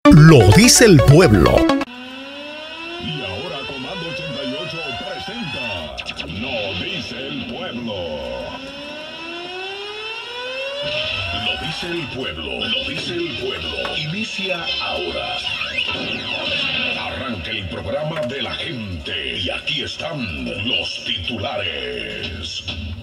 Lo dice el pueblo. Y ahora Comando 88 presenta Lo dice el pueblo. Lo dice el pueblo. Lo dice el pueblo. Inicia ahora. Arranca el programa de la gente. Y aquí están los titulares.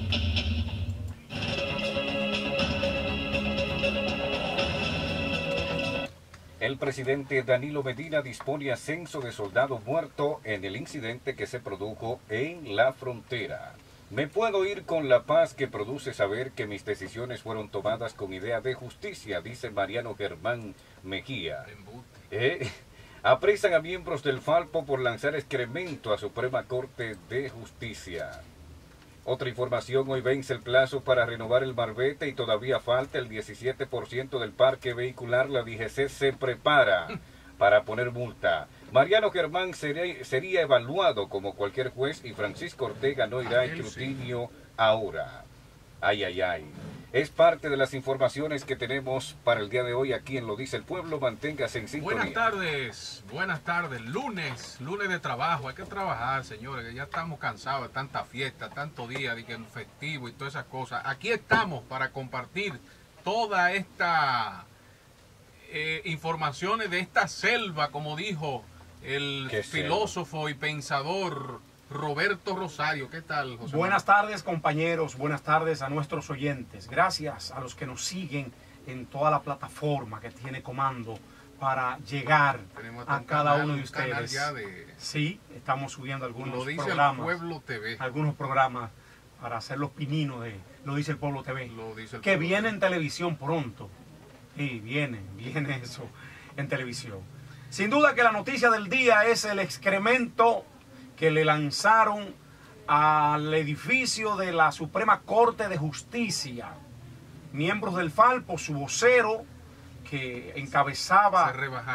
El presidente Danilo Medina dispone ascenso de soldado muerto en el incidente que se produjo en la frontera. Me puedo ir con la paz que produce saber que mis decisiones fueron tomadas con idea de justicia, dice Mariano Germán Mejía. Apresan a miembros del Falpo por lanzar excremento a Suprema Corte de Justicia. Otra información, hoy vence el plazo para renovar el marbete y todavía falta el 17% del parque vehicular. La DGC se prepara para poner multa. Mariano Germán sería evaluado como cualquier juez y Francisco Ortega no irá a escrutinio ahora. Ay, ay, ay. Es parte de las informaciones que tenemos para el día de hoy aquí en Lo Dice el Pueblo. Manténgase en sintonía. Buenas tardes. Lunes de trabajo. Hay que trabajar, señores, que ya estamos cansados de tanta fiesta, tanto día, de que el festivo y todas esas cosas. Aquí estamos para compartir toda esta informaciones de esta selva, como dijo el filósofo y pensador Roberto Rosario. ¿Qué tal, José? Buenas tardes, compañeros. Buenas tardes a nuestros oyentes. Gracias a los que nos siguen en toda la plataforma que tiene Comando para llegar a cada uno de ustedes. Sí, estamos subiendo algunos programas. Lo dice el Pueblo TV. Algunos programas para hacer los pininos de Lo dice el Pueblo TV. Que viene en televisión pronto. Sí, viene eso en televisión. Sin duda que la noticia del día es el excremento que le lanzaron al edificio de la Suprema Corte de Justicia. Miembros del Falpo, su vocero, que encabezaba,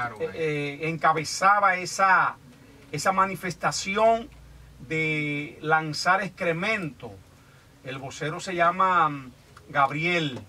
encabezaba esa manifestación de lanzar excremento. El vocero se llama Gabriel,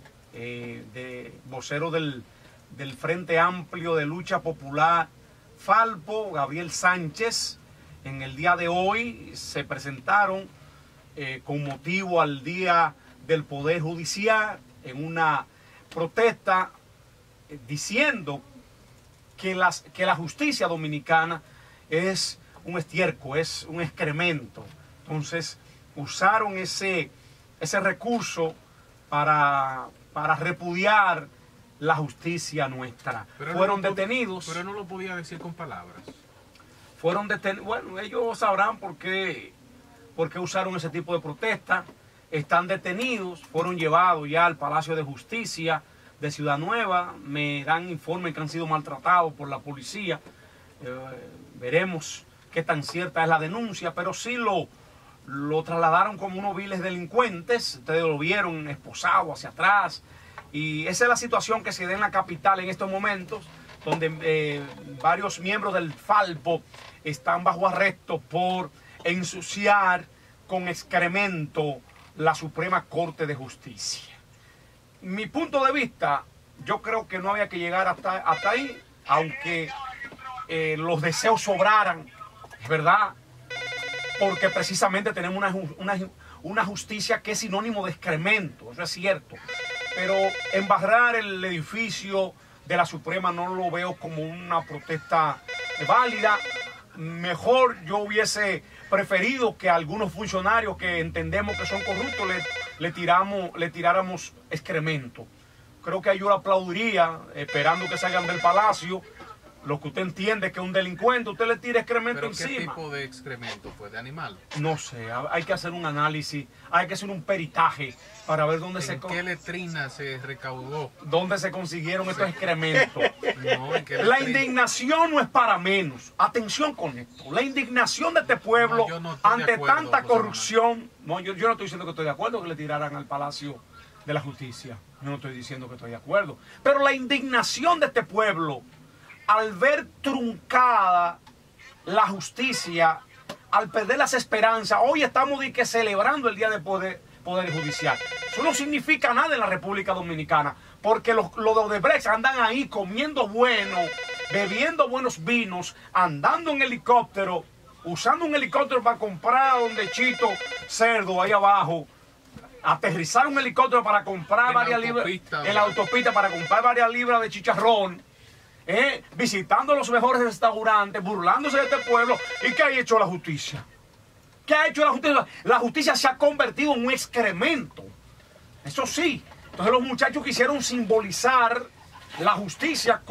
vocero del Frente Amplio de Lucha Popular Falpo, Gabriel Sánchez. En el día de hoy se presentaron con motivo al Día del Poder Judicial en una protesta diciendo que la justicia dominicana es un estiércol, es un excremento. Entonces usaron ese recurso para repudiar la justicia nuestra. Fueron detenidos. Pero no lo podía decir con palabras. Fueron detenidos. Bueno, ellos sabrán por qué usaron ese tipo de protesta. Están detenidos, fueron llevados ya al Palacio de Justicia de Ciudad Nueva. Me dan informe que han sido maltratados por la policía. Veremos qué tan cierta es la denuncia, pero sí lo trasladaron como unos viles delincuentes. Ustedes lo vieron esposado hacia atrás. Y esa es la situación que se da en la capital en estos momentos, donde varios miembros del Falpo están bajo arresto por ensuciar con excremento la Suprema Corte de Justicia. Mi punto de vista, yo creo que no había que llegar hasta ahí, aunque los deseos sobraran, ¿verdad? Porque precisamente tenemos una justicia que es sinónimo de excremento, eso es cierto. Pero embarrar el edificio de la Suprema no lo veo como una protesta válida. Mejor yo hubiese preferido que algunos funcionarios que entendemos que son corruptos le tiráramos excremento. Creo que yo lo aplaudiría, esperando que salgan del palacio. Lo que usted entiende que es un delincuente, usted le tira excremento encima. ¿Qué tipo de excremento fue? ¿De animal? No sé, hay que hacer un análisis, hay que hacer un peritaje para ver dónde ¿qué letrina se recaudó? ¿Dónde se consiguieron estos excrementos? No, la indignación no es para menos. Atención con esto. La indignación de este pueblo ante tanta corrupción. No, yo no estoy diciendo que estoy de acuerdo que le tiraran al Palacio de la Justicia. Yo no estoy diciendo que estoy de acuerdo. Pero la indignación de este pueblo al ver truncada la justicia, al perder las esperanzas. Hoy estamos celebrando el Día del Poder Judicial. Eso no significa nada en la República Dominicana, porque los de Odebrecht andan ahí comiendo bueno, bebiendo buenos vinos, andando en helicóptero, usando un helicóptero para comprar donde Chito Cerdo, ahí abajo, aterrizar un helicóptero para comprar varias libras, en la autopista para comprar varias libras de chicharrón, visitando los mejores restaurantes, burlándose de este pueblo. ¿Y qué ha hecho la justicia? ¿Qué ha hecho la justicia? La justicia se ha convertido en un excremento. Eso sí. Entonces los muchachos quisieron simbolizar la justicia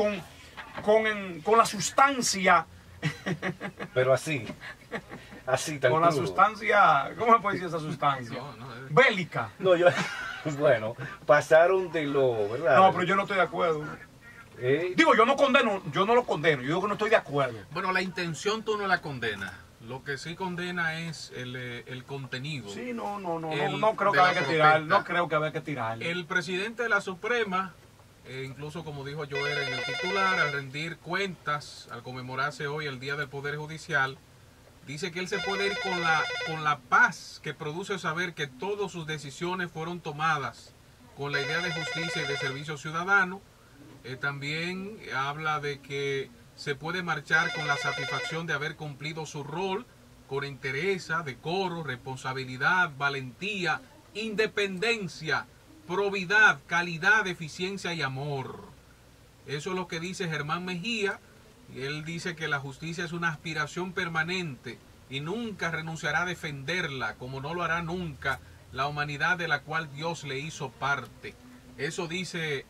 con la sustancia. Pero así tal Con la crudo. sustancia, ¿cómo se puede decir esa sustancia? Bélica. No, bueno, pasaron de lo, ¿verdad? No, pero yo no estoy de acuerdo. Digo, yo no lo condeno, yo digo que no estoy de acuerdo. Bueno, la intención tú no la condenas. Lo que sí condena es el contenido. Sí, no creo que haya que tirar, no creo que haya que tirar. El presidente de la Suprema, incluso como dijo Joel en el titular, al rendir cuentas, al conmemorarse hoy el Día del Poder Judicial, dice que él se puede ir con la paz que produce saber que todas sus decisiones fueron tomadas con la idea de justicia y de servicio ciudadano. También habla de que se puede marchar con la satisfacción de haber cumplido su rol con entereza, decoro, responsabilidad, valentía, independencia, probidad, calidad, eficiencia y amor. Eso es lo que dice Germán Mejía. Y él dice que la justicia es una aspiración permanente y nunca renunciará a defenderla, como no lo hará nunca la humanidad de la cual Dios le hizo parte. Eso dice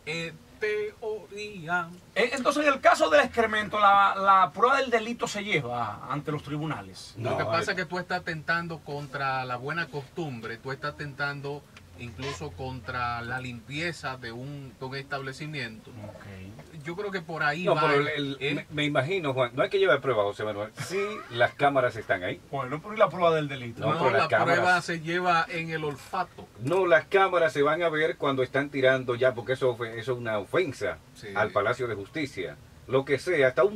teoría. Entonces, en el caso del excremento, la prueba del delito se lleva ante los tribunales. Lo que pasa es que tú estás atentando contra la buena costumbre, tú estás atentando incluso contra la limpieza de un establecimiento. Okay. Yo creo que por ahí No, va. pero me imagino, Juan, no hay que llevar pruebas, José Manuel. Sí, las cámaras están ahí. Bueno, pero ¿y la prueba del delito? No, No, pero la las cámaras- prueba se lleva en el olfato. No, las cámaras se van a ver cuando están tirando ya, porque eso es una ofensa Sí. al Palacio de Justicia. Lo que sea, hasta un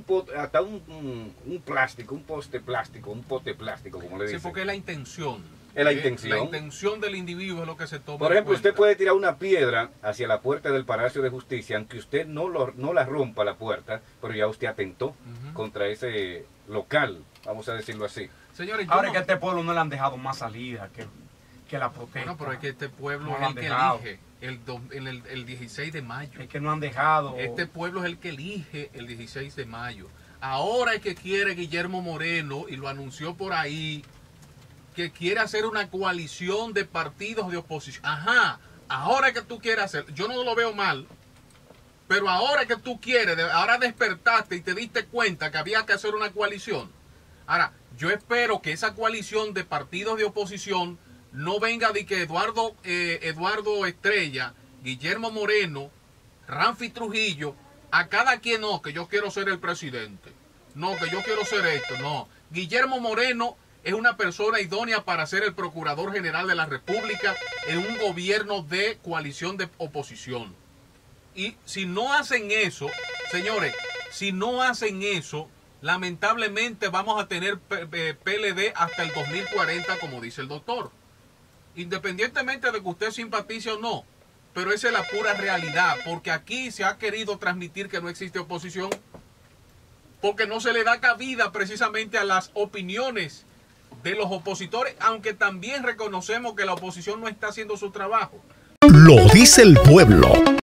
plástico, un poste plástico, como le Sí, dicen. porque es la intención. Es la intención. La intención del individuo es lo que se toma. Por en ejemplo, usted cuenta. puede tirar una piedra hacia la puerta del Palacio de Justicia, aunque usted no la rompa la puerta, pero ya usted atentó contra ese local, vamos a decirlo así. Señores, yo Ahora no- es que a este pueblo no le han dejado más salida que la protesta. Bueno, pero es que este pueblo No es lo el han que dejado. elige el 16 de mayo. Es que no han dejado. Este pueblo es el que elige el 16 de mayo. Ahora es que quiere Guillermo Moreno, y lo anunció por ahí, que quiere hacer una coalición de partidos de oposición. Ajá, ahora es que tú quieres hacer, yo no lo veo mal, pero ahora que tú quieres, ahora despertaste y te diste cuenta que había que hacer una coalición. Ahora, yo espero que esa coalición de partidos de oposición no venga de que Eduardo Estrella, Guillermo Moreno, Ramfi Trujillo, a cada quien no, que yo quiero ser el presidente, no, que yo quiero ser esto, no. Guillermo Moreno es una persona idónea para ser el Procurador General de la República en un gobierno de coalición de oposición. Y si no hacen eso, señores, si no hacen eso, lamentablemente vamos a tener PLD hasta el 2040, como dice el doctor. Independientemente de que usted simpatice o no, pero esa es la pura realidad, porque aquí se ha querido transmitir que no existe oposición, porque no se le da cabida precisamente a las opiniones de los opositores, aunque también reconocemos que la oposición no está haciendo su trabajo. Lo dice el pueblo.